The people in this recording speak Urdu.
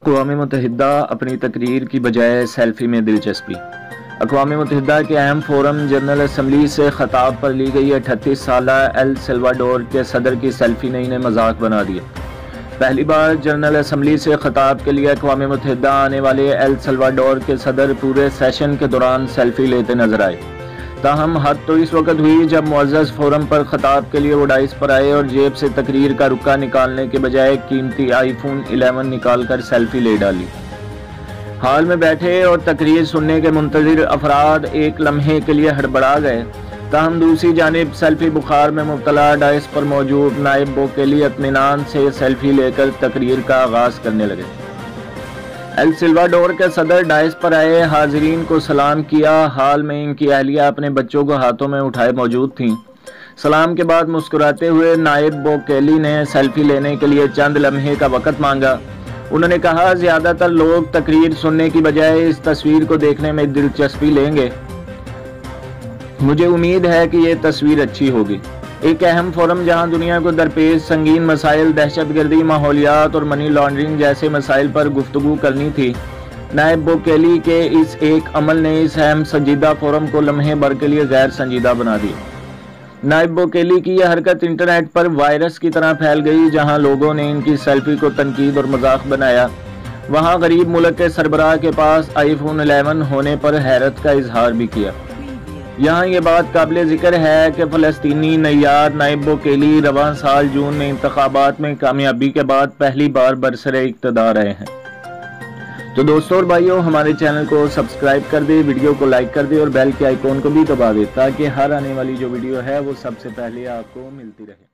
اقوام متحدہ اپنی تقریر کی بجائے سیلفی میں دلچسپی۔ اقوام متحدہ کے اہم فورم جنرل اسمبلی سے خطاب پر لی گئی 38 سالہ ایل سلواڈور کے صدر کی سیلفی نے انہیں مذاق بنا دیا۔ پہلی بار جنرل اسمبلی سے خطاب کے لیے اقوام متحدہ آنے والے ایل سلواڈور کے صدر پورے سیشن کے دوران سیلفی لیتے نظر آئے۔ تاہم حد تو اس وقت ہوئی جب معزز فورم پر خطاب کے لیے وہ ڈائس پر آئے اور جیب سے تقریر کا رکا نکالنے کے بجائے قیمتی آئی فون 11 نکال کر سیلفی لے ڈالی۔ ہال میں بیٹھے اور تقریر سننے کے منتظر افراد ایک لمحے کے لیے ہڑبڑا گئے، تاہم دوسری جانب سیلفی بخار میں مبتلا ڈائس پر موجود نائب بوکیلی اطمینان سے سیلفی لے کر تقریر کا آغاز کرنے لگے۔ ایل سلواڈور کے صدر ڈائس پر آئے حاضرین کو سلام کیا۔ حال میں ان کی اہلیہ اپنے بچوں کو ہاتھوں میں اٹھائے موجود تھیں۔ سلام کے بعد مسکراتے ہوئے نائب بوکیلی نے سیلفی لینے کے لیے چند لمحے کا وقت مانگا۔ انہوں نے کہا، زیادہ تر لوگ تقریر سننے کی بجائے اس تصویر کو دیکھنے میں دلچسپی لیں گے۔ مجھے امید ہے کہ یہ تصویر اچھی ہوگی۔ ایک اہم فورم جہاں دنیا کو درپیش سنگین مسائل، دہشت گردی، ماحولیات اور منی لانڈرنگ جیسے مسائل پر گفتگو کرنی تھی، نائب بوکیلی کے اس ایک عمل نے اس اہم سنجیدہ فورم کو لمحے بھر کے لیے غیر سنجیدہ بنا دیا۔ نائب بوکیلی کی یہ حرکت انٹرنیٹ پر وائرس کی طرح پھیل گئی۔ جہاں لوگوں نے ان کی سیلفی کو تنقید اور مذاق بنایا، وہاں غریب ملک کے سربراہ کے پاس آئی فون 11 ہونے پر حیرت کا اظہار بھی کیا۔ یہاں یہ بات قابل ذکر ہے کہ فلسطینی نیاد نائب بوکیلی رواں سال جون میں انتخابات میں کامیابی کے بعد پہلی بار برسر اقتدار رہے ہیں۔ تو دوستوں اور بھائیوں، ہمارے چینل کو سبسکرائب کر دیں، ویڈیو کو لائک کر دیں اور بیل کے آئیکن کو بھی دبا دیں تاکہ ہر آنے والی جو ویڈیو ہے وہ سب سے پہلے آپ کو ملتی رہے۔